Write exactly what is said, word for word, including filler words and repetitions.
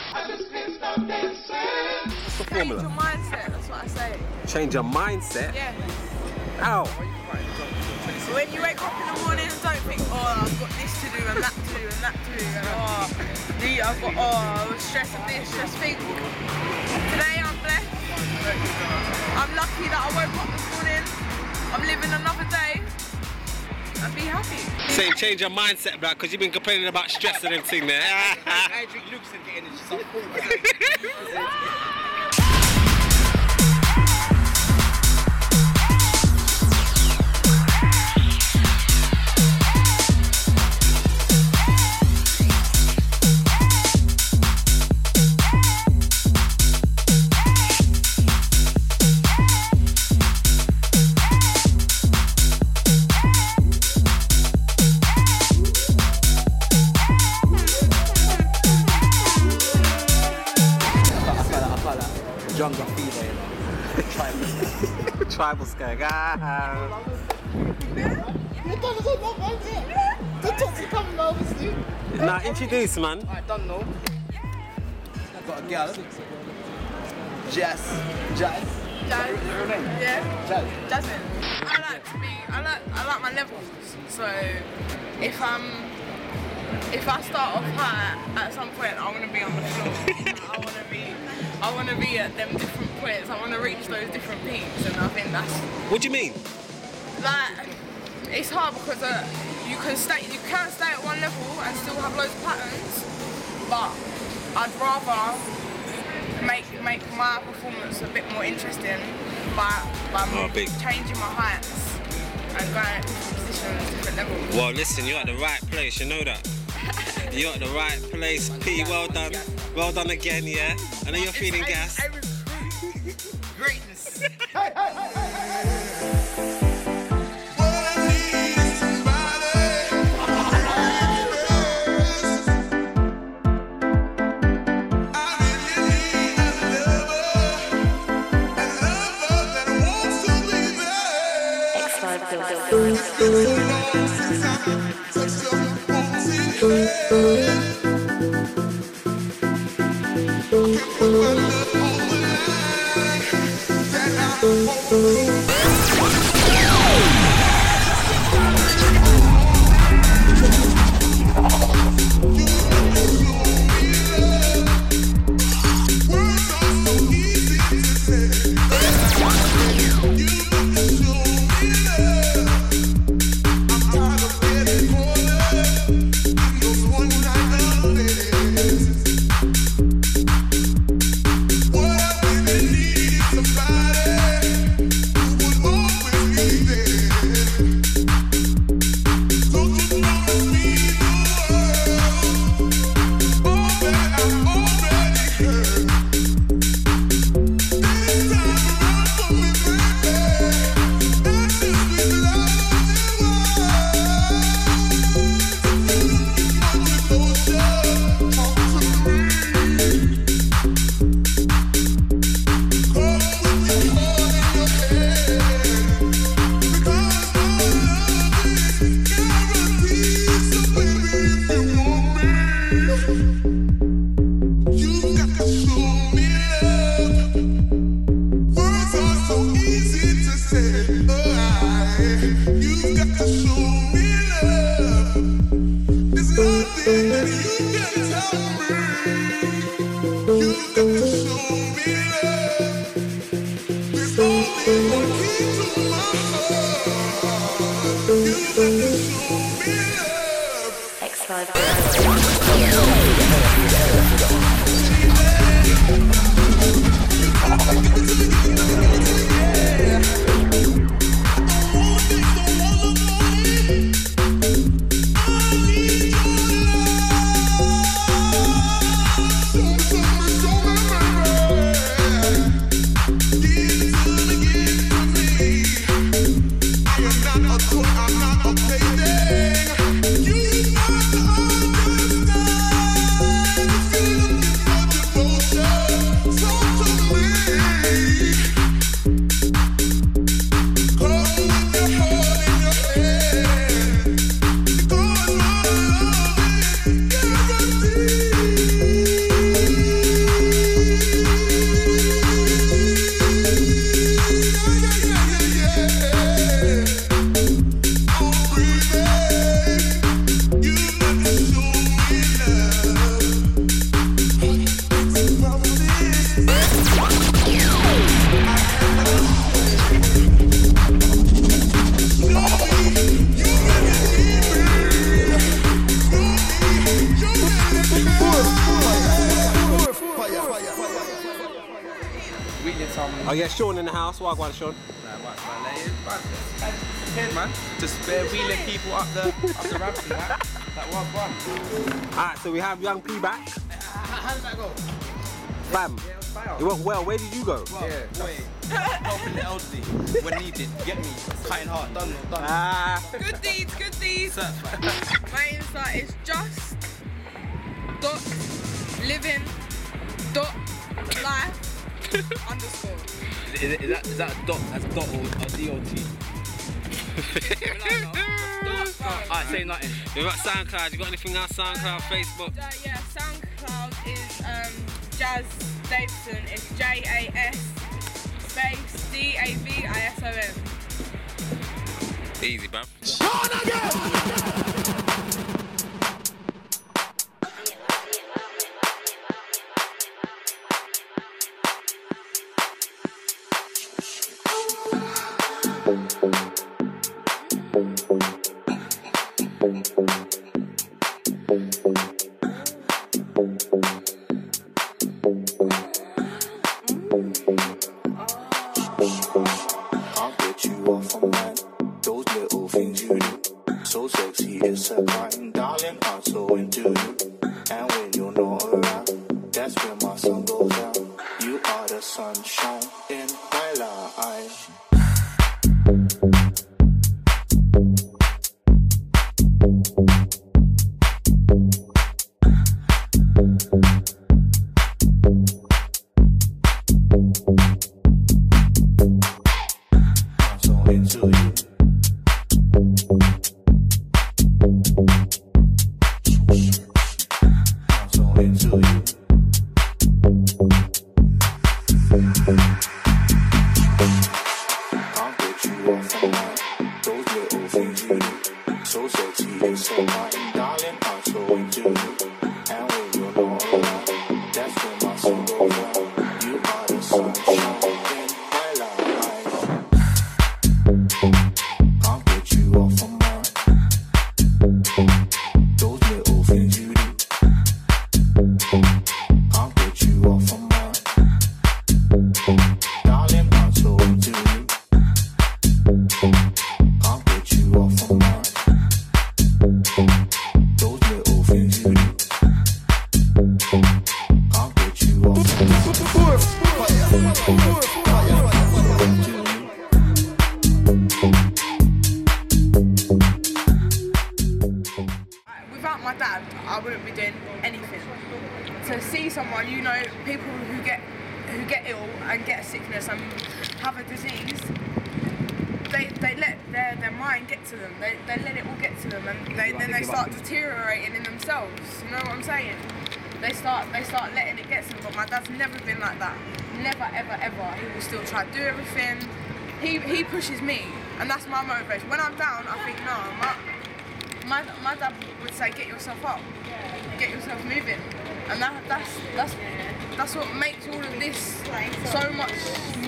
What's the formula? Change your mindset, that's what I say. Change your mindset? Yeah. How? When you wake up in the morning, don't think, oh, I've got this to do and that to do and that to do, and oh, the, I've got, oh, stress of this, just think. Today I'm blessed. I'm lucky that I woke up this morning. I'm living another day. And be happy. Saying change your mindset, bro, because you've been complaining about stress and everything there. I drink Luke's and getting it. So jungle fever, you know. Tribal skank. Tribal skank. Ah. Now introduce, man. I don't know. I got a girl. Jazz. Jazz. Jazz. Her name? Yeah. Jazz. Jasmine. I like to be, I like, I like my levels. So if I'm, if I start off high, at some point I want to be on the floor. I want to be, I want to be at them different points. I want to reach those different peaks, and I think that's. What do you mean? Like, it's hard because uh, you can stay, you can stay at one level and still have loads of patterns, but I'd rather make make my performance a bit more interesting by by Oh, big. changing my heights and going at different positions, different levels. Well, listen, you're at the right place, you know that. You're at the right place, P. Well done. Well done again, yeah? I know you're feeling gas. I recruit greatness. Somebody Oh yeah, Sean in the house. What one, Sean? Nah, what's man? Like, man, disappeared, man. Just bare wheeling people up the up the ramp and that. That was fun. Alright, so we have Young P back. How did that go? Bam. Yeah, it was fire. It went well. Where did you go? Well, yeah, wait. Helping the elderly when needed. Get me. Cutting hard. Done. Done. Ah. Good deeds, good deeds. Certified. My Insta is just dot living dot life underscore. Is, is, is that is that a dot? That's dot or a D O T? Alright, say nothing. You got SoundCloud. You got anything else? SoundCloud, Facebook. Uh, yeah, SoundCloud is um, Jazz Davison. It's J A S space D A V I S O N. Easy, bro. Can't get you off my mind. Those little things you do, so sexy, it's a crime. Darling, I'm so into you. And when you're not around, that's when my sun goes out. You are the sunshine in my life. Into you. I'm so into you. Can't get you off my mind. Those little things you do, so sexy, it's so fine. Darling, I'm so into you. And when you're not around, that's when my soul goes out. You are the sunshine in my life. Can't get you off my mind. Those little things you do. Can't get you off my mind. Darling, I'm so into you. Can't get you off my mind. Those little things you do. Can't get you off my mind. Without my dad, I wouldn't be doing anything. To see someone, you know, people who get who get ill and get a sickness and have a disease, they they let their, their mind get to them. They, they let it all get to them, and they, then they start deteriorating in themselves. You know what I'm saying? They start they start letting it get to them. But my dad's never been like that. Never, ever, ever. He will still try to do everything. He he pushes me, and that's my motivation. When I'm down, I think, no, my my, my dad would say, get yourself up, get yourself moving, and that that's that's that's what makes all of this so much